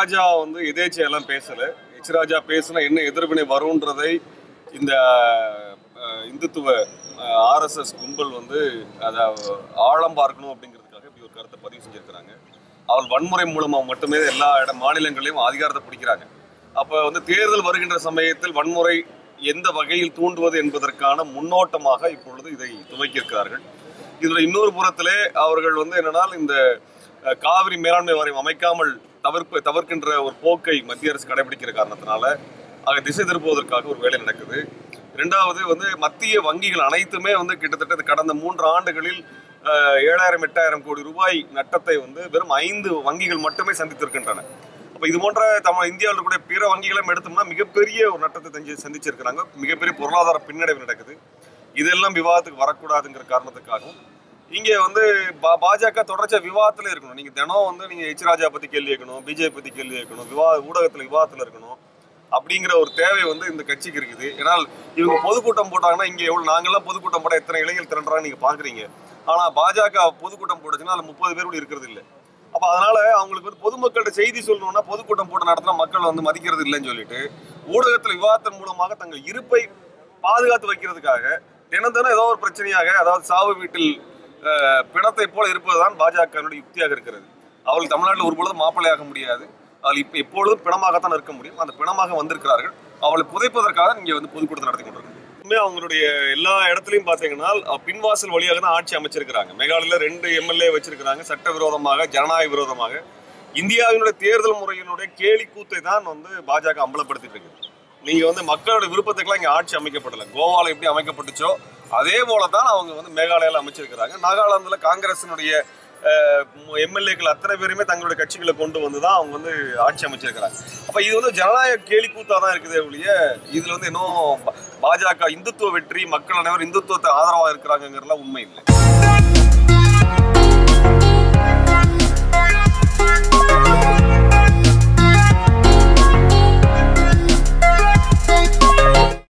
ராஜா வந்து எதேச்சையெல்லாம் பேசலை. ராஜா பேசினா என்ன எதிர்வினை வரும்ன்றதை இந்த இந்துத்துவ ஆர்எஸ்எஸ் கும்பல் வந்து அதை ஆழம் பார்க்கணும் அப்படிங்கிறதுக்காக இப்படி ஒரு கருத்தை பதிவு செஞ்சிருக்கிறாங்க. அவள் வன்முறை மூலமாக மட்டுமே எல்லா மாநிலங்களையும் அதிகாரத்தை பிடிக்கிறாங்க. அப்போ வந்து தேர்தல் வருகின்ற சமயத்தில் வன்முறை எந்த வகையில் தூண்டுவது என்பதற்கான முன்னோட்டமாக இப்பொழுது இதை துவக்கியிருக்கிறார்கள். இதில் இன்னொரு புறத்திலே அவர்கள் வந்து என்னன்னா இந்த காவிரி மேலாண்மை வாரியம் அமைக்காமல் தவிர்க்கின்ற ஒரு போக்கை மத்திய அரசு கடைபிடிக்கிற காரணத்தினால அங்கே திசை திருப்புவதற்காக ஒரு வேலை நடக்குது. இரண்டாவது வந்து மத்திய வங்கிகள் அனைத்துமே வந்து கிட்டத்தட்ட கடந்த 3 ஆண்டுகளில் 7,000-8,000 கோடி ரூபாய் நட்டத்தை வந்து வெறும் 5 வங்கிகள் மட்டுமே சந்தித்திருக்கின்றன. அப்போ இது போன்ற இந்தியாவில் இருக்கக்கூடிய பிற வங்கிகளும் எடுத்தோம்னா மிகப்பெரிய ஒரு நட்டத்தை சந்திச்சிருக்கிறாங்க. மிகப்பெரிய பொருளாதார பின்னடைவு நடக்குது. இதெல்லாம் விவாதத்துக்கு வரக்கூடாதுங்கிற காரணத்துக்காகவும் இங்கே வந்து பாஜக தொடர்ச்சியா விவாதத்துல இருக்கணும். நீங்க தினம் வந்து நீங்க ராஜா பத்தி கேள்வி கேட்கணும், பிஜேபி பத்தி கேள்வி கேட்கணும், ஊடகத்துல விவாதத்துல இருக்கணும் அப்படிங்கிற ஒரு தேவை வந்து இந்த கட்சிக்கு இருக்குது. ஏன்னால் இவங்க பொதுக்கூட்டம் போட்டாங்கன்னா இங்க எவ்வளவு நாங்கெல்லாம் பொதுக்கூட்டம் போட்டா எத்தனை இளைஞர்கள் திரண்டுறாங்க நீங்க பாக்குறீங்க. ஆனா பாஜக பொதுக்கூட்டம் போட்டுச்சுன்னா அதுல 30 பேர் கூட இருக்கிறது இல்லை. அப்ப அதனால அவங்களுக்கு வந்து பொதுமக்கள்கிட்ட செய்தி சொல்லணும்னா பொதுக்கூட்டம் போட்டு நடத்தினா மக்கள் வந்து மதிக்கிறது இல்லைன்னு சொல்லிட்டு ஊடகத்துல விவாதத்தின் மூலமாக தங்கள் இருப்பை பாதுகாத்து வைக்கிறதுக்காக தினம் ஏதோ ஒரு பிரச்சனையாக, அதாவது சாவு வீட்டில் பிணத்தை போல இருப்பதுதான் பாஜகவினுடைய யுக்தியாக இருக்கிறது. அவர்கள் தமிழ்நாட்டில் ஒரு பொழுது மாப்பிள்ளையாக முடியாது. அவள் எப்பொழுதும் பிணமாகத்தான் இருக்க முடியும். அந்த பிணமாக வந்திருக்கிறார்கள். அவளை புதைப்பதற்காக நீங்க வந்து பொதுக்கூட்டத்தை நடத்தி கொண்டிருக்காங்க. அவங்களுடைய எல்லா இடத்துலையும் பார்த்தீங்கன்னா பின்வாசல் வழியாக தான் ஆட்சி அமைச்சிருக்கிறாங்க. மேகாலயில 2 எம்எல்ஏ வச்சிருக்கிறாங்க. சட்டவிரோதமாக, ஜனநாயக விரோதமாக இந்தியாவினுடைய தேர்தல் முறையினுடைய கேலி கூத்தை தான் வந்து பாஜக அம்பலப்படுத்திட்டு இருக்கு. நீங்க வந்து மக்களோட விருப்பத்துக்கெல்லாம் இங்க ஆட்சி அமைக்கப்படலை. கோவால எப்படி அமைக்கப்பட்டுச்சோ அதே போலதான் அவங்க வந்து மேகாலயால அமைச்சிருக்கிறாங்க. நாகாலாந்துல காங்கிரசினுடைய எம்எல்ஏக்கள் அத்தனை பேருமே தங்களுடைய கட்சிகளை கொண்டு வந்துதான் அவங்க வந்து ஆட்சி அமைச்சிருக்கிறாங்க. அப்ப இது வந்து ஜனநாயக கேலி கூத்தா தான் இருக்குதே ஒழிய இதுல வந்து இன்னும் பாஜக இந்துத்துவ வெற்றி, மக்கள் அனைவரும் இந்துத்துவத்தை ஆதரவா இருக்கிறாங்கிறதுலாம் உண்மை இல்லை.